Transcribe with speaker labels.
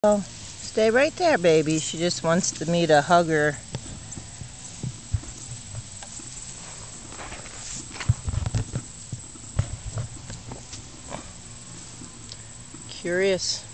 Speaker 1: Oh, stay right there, baby. She just wants me to hug her. Curious.